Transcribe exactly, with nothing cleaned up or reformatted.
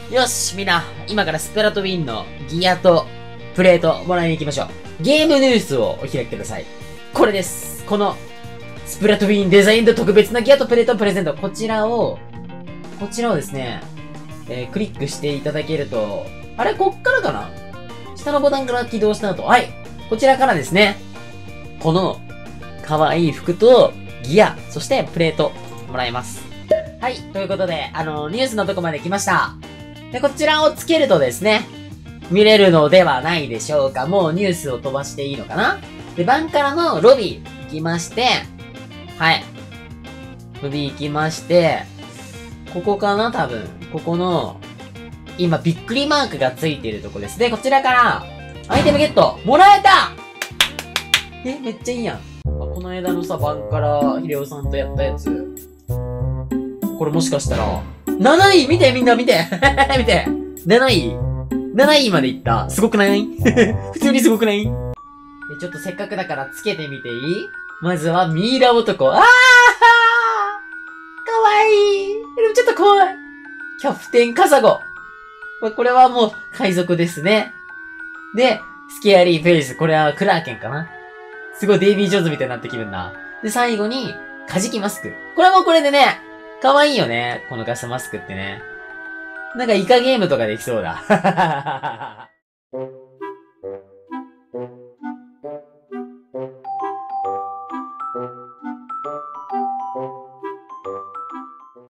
よし、みんな、今からスプラトウィンのギアとプレートもらいに行きましょう。ゲームニュースをお開きください。これです。この、スプラトウィンデザインと特別なギアとプレートをプレゼント。こちらを、こちらをですね、えー、クリックしていただけると、あれこっからかな下のボタンから起動した後、はい。こちらからですね、この、可愛い服と、ギア、そしてプレート、もらえます。はい。ということで、あの、ニュースのとこまで来ました。で、こちらをつけるとですね、見れるのではないでしょうか。もうニュースを飛ばしていいのかな。で、バンカラのロビー行きまして、はい。ロビー行きまして、ここかな多分。ここの、今、びっくりマークがついてるとこです。で、こちらから、アイテムゲットもらえたえ、めっちゃいいやん。あ、この間のさ、バンカラ、ヒレオさんとやったやつ。これもしかしたら、なない見てみんな見て見て !なない ?なないまでいった。すごくない普通にすごくないちょっとせっかくだからつけてみていいまずはミイラ男。あーかわいいでもちょっと怖い。キャプテンカサゴ。これはもう海賊ですね。で、スケアリーフェイス。これはクラーケンかなすごいデイビー・ジョーンズみたいになってきるんだ。で、最後に、カジキマスク。これもこれでね、かわいいよね。このガスマスクってね。なんかイカゲームとかできそうだ。